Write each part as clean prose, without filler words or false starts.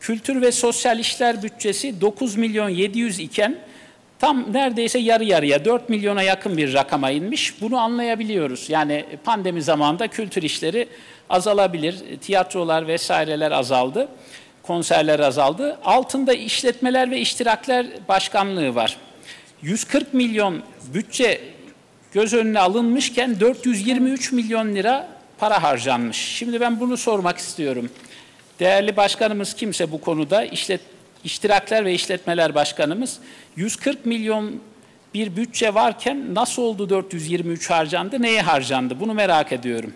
Kültür ve Sosyal İşler bütçesi 9 milyon 700 iken tam neredeyse yarı yarıya 4 milyona yakın bir rakama inmiş. Bunu anlayabiliyoruz. Yani pandemi zamanında kültür işleri azalabilir. Tiyatrolar vesaireler azaldı. Konserler azaldı. Altında işletmeler ve iştirakler başkanlığı var. 140 milyon bütçe göz önüne alınmışken 423 milyon lira para harcanmış. Şimdi ben bunu sormak istiyorum. Değerli başkanımız kimse bu konuda, iştirakler ve işletmeler başkanımız, 140 milyon bir bütçe varken nasıl oldu 423 harcandı, neye harcandı? Bunu merak ediyorum.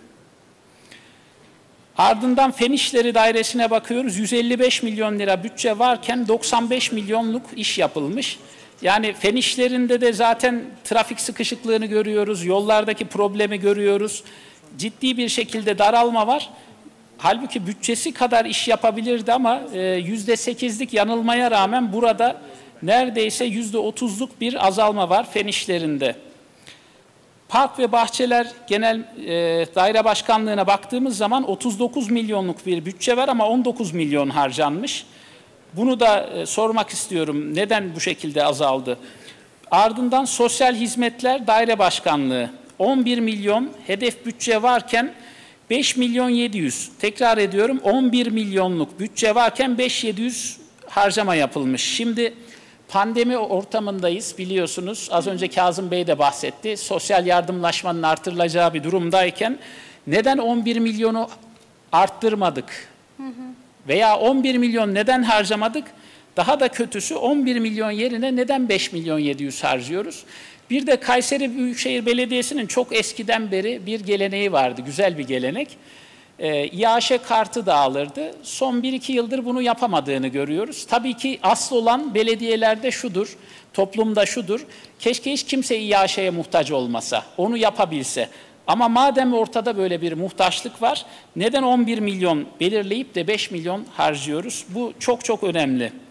Ardından Fen İşleri Dairesi'ne bakıyoruz. 155 milyon lira bütçe varken 95 milyonluk iş yapılmış. Yani fen işlerinde de zaten trafik sıkışıklığını görüyoruz, yollardaki problemi görüyoruz. Ciddi bir şekilde daralma var. Halbuki bütçesi kadar iş yapabilirdi ama %8'lik yanılmaya rağmen burada neredeyse %30'luk bir azalma var fen işlerinde. Park ve Bahçeler Genel Daire Başkanlığı'na baktığımız zaman 39 milyonluk bir bütçe var ama 19 milyon harcanmış. Bunu da sormak istiyorum. Neden bu şekilde azaldı? Ardından Sosyal Hizmetler Daire Başkanlığı 11 milyon hedef bütçe varken 5 milyon 700. Tekrar ediyorum, 11 milyonluk bütçe varken 5.700 harcama yapılmış. Şimdi pandemi ortamındayız biliyorsunuz. Az önce Kazım Bey de bahsetti. Sosyal yardımlaşmanın artırılacağı bir durumdayken neden 11 milyonu arttırmadık? Veya 11 milyon neden harcamadık? Daha da kötüsü 11 milyon yerine neden 5 milyon 700 harcıyoruz? Bir de Kayseri Büyükşehir Belediyesi'nin çok eskiden beri bir geleneği vardı, güzel bir gelenek. İAŞ kartı dağılırdı. Son 1-2 yıldır bunu yapamadığını görüyoruz. Tabii ki asıl olan belediyelerde şudur, toplumda şudur. Keşke hiç kimse İAŞ'ye muhtaç olmasa, onu yapabilse. Ama madem ortada böyle bir muhtaçlık var, neden 11 milyon belirleyip de 5 milyon harcıyoruz? Bu çok çok önemli.